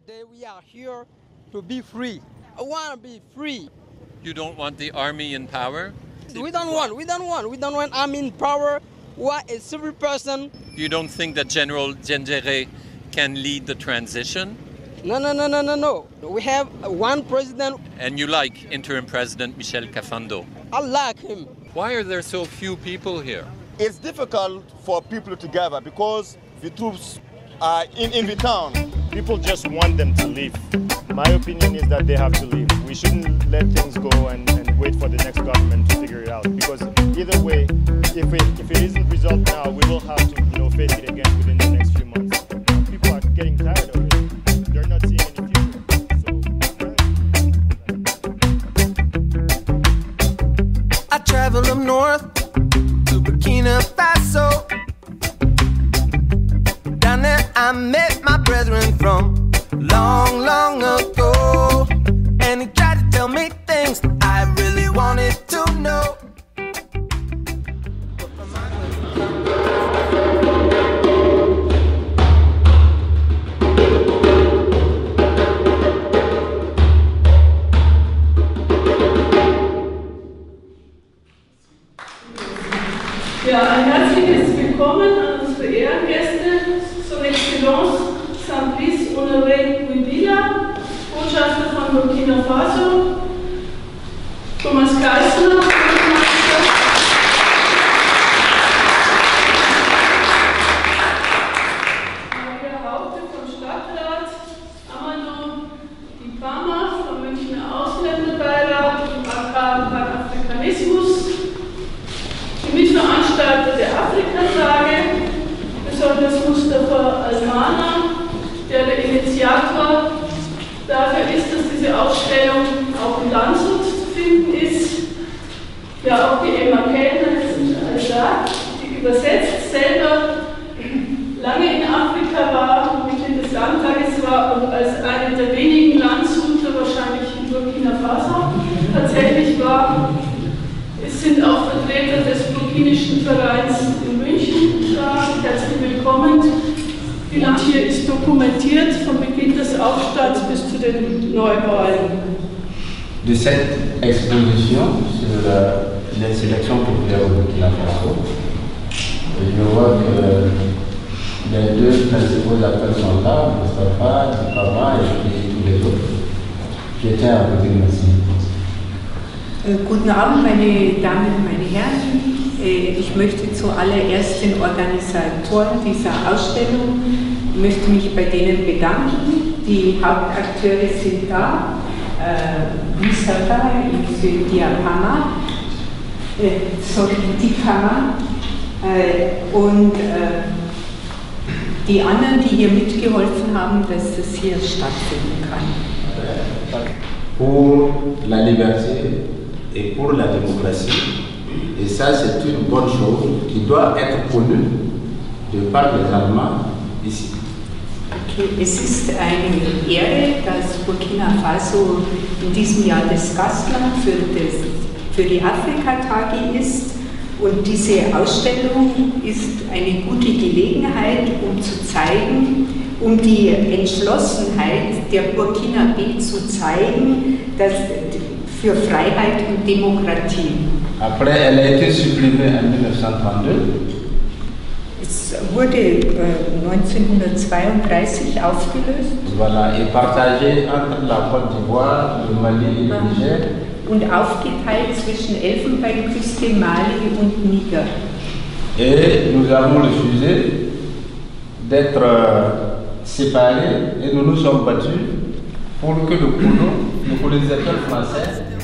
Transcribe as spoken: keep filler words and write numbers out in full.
Today we are here to be free. I want to be free. You don't want the army in power? We don't want, we don't want, we don't want army in power. What a civil person. You don't think that General Diendéré can lead the transition? No, no, no, no, no, no. We have one president. And you like interim president Michel Kafando? I like him. Why are there so few people here? It's difficult for people to gather because the troops are in, in the town. People just want them to leave. My opinion is that they have to leave. We shouldn't let things go and, and wait for the next government to figure it out. Because either way, if it, if it isn't resolved now, we will have to you know, face it again within the next few months. People are getting tired of it. They're not seeing any future. So, I travel up north to Burkina Faso. Down there I met my brethren from long, long ago. And he tried to tell me things I really wanted to know. Ja, ein herzliches Willkommen an unsere Ehrengäste, Son Excellence Saint-Brice Honoré Guibilla, Botschafter von Burkina Faso, Thomas Geisler, Maria Haute vom Stadtrat, Amadou Di Pama vom Münchner Ausländerbeirat und Pan-Afrikanismus, die Mitveranstalter der Afrikatage, besonders Mustafa Almana, der der Initiator dafür ist, dass diese Ausstellung auch in Landshut zu finden ist. Ja, auch die Emma Kellner ist alle da, die übersetzt selber lange in Afrika war, Mitglied des Landtages war und als eine der wenigen Landshuter wahrscheinlich in Burkina Faso tatsächlich war. Es sind auch Vertreter des burkinischen Vereins in München da. Herzlich willkommen. Die Land hier ist dokumentiert vom Beginn des Aufstands bis zu den Neuwahlen. De cette exposition sur la, les sélections populaires au Burkina Faso, je vois que les deux principaux acteurs sont là, Mustafa, Di Pama et puis tous les autres. Je tiens à vous dire merci. Guten Abend, meine Damen und meine Herren. Ich möchte zuallererst den Organisatoren dieser Ausstellung, möchte mich bei denen bedanken. Die Hauptakteure sind da, äh, Mustafa, Di Pama, äh, sorry, Di Pama äh, und äh, die anderen, die hier mitgeholfen haben, dass das hier stattfinden kann. Pour la liberté et pour la démocratie. Et ça, c'est une bonne chose qui doit être connue de par les Allemands ici. Okay, es ist eine Ehre, dass Burkina Faso in diesem Jahr das Gastland für, das, für die Afrikatage ist. Und diese Ausstellung ist eine gute Gelegenheit, um zu zeigen, um die Entschlossenheit der Burkinabé zu zeigen, dass für Freiheit und Demokratie. Après, elle a été supprimée en mille neuf cent trente-deux. Es wurde äh, neunzehnhundertzweiunddreißig aufgelöst. Voilà, et partagée entre la Côte d'Ivoire, le Mali et le Niger. Und aufgeteilt zwischen Elfenbeinküste, Mali und Niger. Et nous avons refusé d'être séparés et nous nous sommes battus pour que le colon, le colonisateur français